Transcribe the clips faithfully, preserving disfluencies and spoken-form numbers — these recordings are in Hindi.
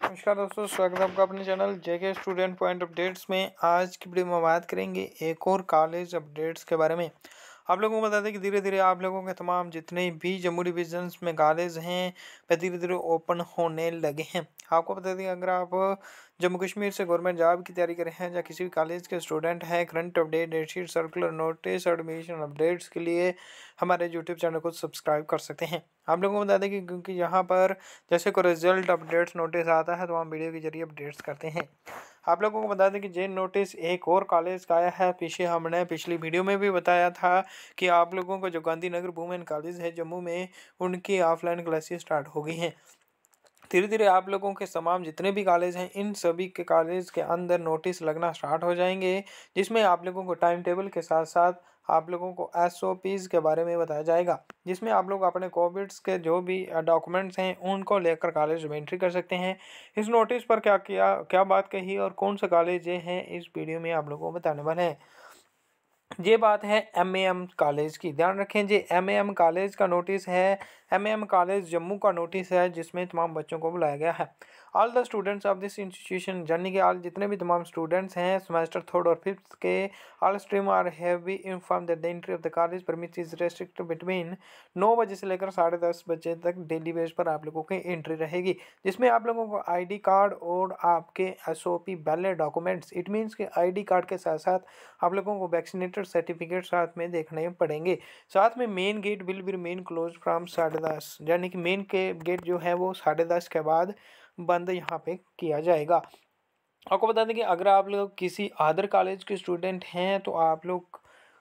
नमस्कार दोस्तों, स्वागत है आपका अपने channel JK student point updates में। आज की वीडियो में बात करेंगे एक और कॉलेज अपडेट्स के बारे में। आप लोगों को बता दें कि धीरे धीरे आप लोगों के तमाम जितने भी जम्मू डिविजन्स में कॉलेज हैं वह धीरे धीरे ओपन होने लगे हैं। आपको बता दें, अगर आप जम्मू कश्मीर से गवर्नमेंट जॉब की तैयारी कर रहे हैं या किसी भी कॉलेज के स्टूडेंट हैं, current update, date sheet, circular notice, admission updates के लिए हमारे यूट्यूब चैनल को सब्सक्राइब कर सकते हैं। आप लोगों को बता दें कि क्योंकि यहाँ पर जैसे कोई रिजल्ट अपडेट्स नोटिस आता है तो हम वीडियो के जरिए अपडेट्स करते हैं। आप लोगों को बता दें कि जे नोटिस एक और कॉलेज का आया है। पीछे हमने पिछली वीडियो में भी बताया था कि आप लोगों को जो गांधीनगर वुमेन कॉलेज है जम्मू में, उनकी ऑफलाइन क्लासेस स्टार्ट हो गई हैं। धीरे धीरे आप लोगों के तमाम जितने भी कॉलेज हैं इन सभी के कॉलेज के अंदर नोटिस लगना स्टार्ट हो जाएंगे, जिसमें आप लोगों को टाइम टेबल के साथ साथ आप लोगों को एस ओ पीज़ के बारे में बताया जाएगा, जिसमें आप लोग अपने कोविड के जो भी डॉक्यूमेंट्स हैं उनको लेकर कॉलेज में एंट्री कर सकते हैं। इस नोटिस पर क्या किया क्या बात कही और कौन सा कॉलेज ये हैं, इस वीडियो में आप लोगों को बताने वाले हैं। ये बात है एम ए एम कॉलेज की। ध्यान रखें, G M A M college का नोटिस है। M A M college Jammu का नोटिस है, जिसमें तमाम बच्चों को बुलाया गया है। All the students of this institution, यानी कि ऑल जितने भी तमाम स्टूडेंट्स हैं सेमेस्टर थर्ड और फिफ्थ के, all stream are have be inform that the entry of the college permit is restricted between नौ बजे से लेकर साढ़े दस बजे तक डेली बेस पर आप लोगों की एंट्री रहेगी, जिसमें आप लोगों को आई डी कार्ड और आपके S O P valid documents, it means के आई डी कार्ड के साथ साथ आप लोगों को वैक्सीनेटेड सर्टिफिकेट साथ में देखने पड़ेंगे। साथ में main gate will be main close from साढ़े दस, यानी कि मेन के गेट जो है वो साढ़े दस के बाद बंद यहाँ पे किया जाएगा। आपको बता दें कि अगर आप लोग किसी अदर कॉलेज के स्टूडेंट हैं तो आप लोग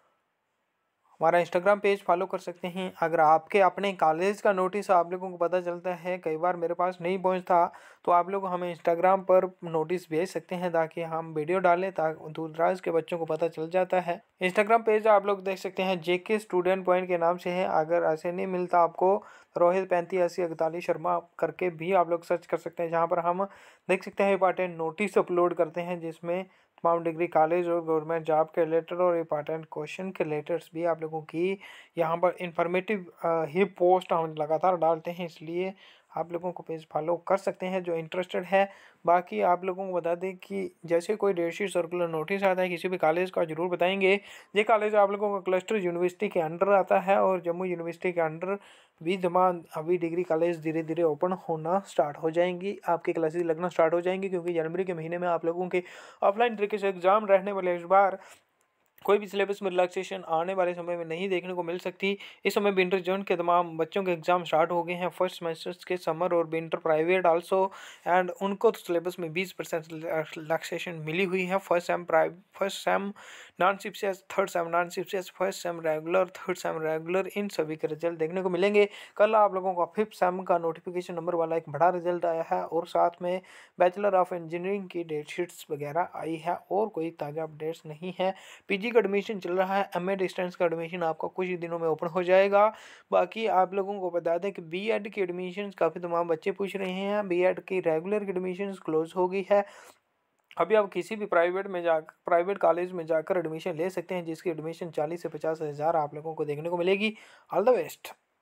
हमारा इंस्टाग्राम पेज फॉलो कर सकते हैं। अगर आपके अपने कॉलेज का नोटिस आप लोगों को पता चलता है, कई बार मेरे पास नहीं पहुंचता, तो आप लोग हमें इंस्टाग्राम पर नोटिस भेज सकते हैं ताकि हम वीडियो डालें, ताकि दूर दराज के बच्चों को पता चल जाता है। इंस्टाग्राम पेज आप लोग देख सकते हैं, जेके स्टूडेंट पॉइंट के नाम से है। अगर ऐसे नहीं मिलता आपको, रोहित पैंतीस अस्सी इकतालीस शर्मा करके भी आप लोग सर्च कर सकते हैं, जहाँ पर हम देख सकते हैं इंपॉर्टेंट नोटिस अपलोड करते हैं, जिसमें तमाम डिग्री कॉलेज और गवर्नमेंट जॉब के लेटर और इंपॉर्टेंट क्वेश्चन के लेटर्स भी आप लोगों की यहाँ पर इंफॉर्मेटिव ही पोस्ट हम लगातार डालते हैं, इसलिए आप लोगों को पेज फॉलो कर सकते हैं जो इंटरेस्टेड है। बाकी आप लोगों को बता दें कि जैसे कोई डेटशीट सर्कुलर नोटिस आता है किसी भी कॉलेज का, जरूर बताएंगे। ये कॉलेज आप लोगों का क्लस्टर यूनिवर्सिटी के अंडर आता है और जम्मू यूनिवर्सिटी के अंडर भी तमाम अभी डिग्री कॉलेज धीरे धीरे ओपन होना स्टार्ट हो जाएंगी, आपकी क्लासेस लगना स्टार्ट हो जाएंगी, क्योंकि जनवरी के महीने में आप लोगों के ऑफलाइन तरीके से एग्जाम रहने वाले। इस बार कोई भी सिलेबस में रिलैक्सेशन आने वाले समय में नहीं देखने को मिल सकती। इस समय विंटर जोन के तमाम बच्चों के एग्जाम स्टार्ट हो गए हैं, फर्स्ट सेमेस्टर्स के, समर और विंटर प्राइवेट आल्सो, एंड उनको तो सिलेबस में बीस परसेंट रिलैक्सेशन मिली हुई है। First sem private first sem non सिप्सियस, थर्ड सेम नॉन सिप्सियस, first sem regular, third sem regular, इन सभी के रिजल्ट देखने को मिलेंगे। कल आप लोगों का फिफ्थ सेम का नोटिफिकेशन नंबर वाला एक बड़ा रिजल्ट आया है और साथ में बैचलर ऑफ इंजीनियरिंग की डेटशीट्स वगैरह आई है, और कोई ताज़ा अपडेट्स नहीं है। पीजी का एडमिशन चल रहा है, एमए डिस्टेंस का एडमिशन आपका कुछ ही दिनों में ओपन हो जाएगा। बाकी आप लोगों को बता दें कि बीएड की एडमिशन काफ़ी तमाम बच्चे पूछ रहे हैं, बीएड की रेगुलर की एडमिशन क्लोज हो गई है। अभी आप किसी भी प्राइवेट में जा प्राइवेट कॉलेज में जाकर एडमिशन ले सकते हैं, जिसकी एडमिशन चालीस से पचास हज़ार आप लोगों को देखने को मिलेगी। All the best.